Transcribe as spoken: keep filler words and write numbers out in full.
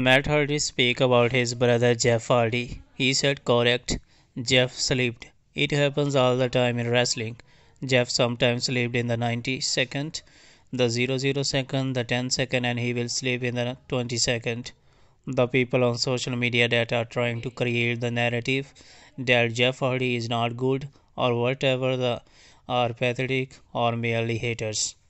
Matt Hardy speak about his brother Jeff Hardy. He said correct. Jeff slept. It happens all the time in wrestling. Jeff sometimes slept in the ninety second, the zero zero second, the ten second, and he will sleep in the twenty second. The people on social media that are trying to create the narrative that Jeff Hardy is not good or whatever the are pathetic or merely haters.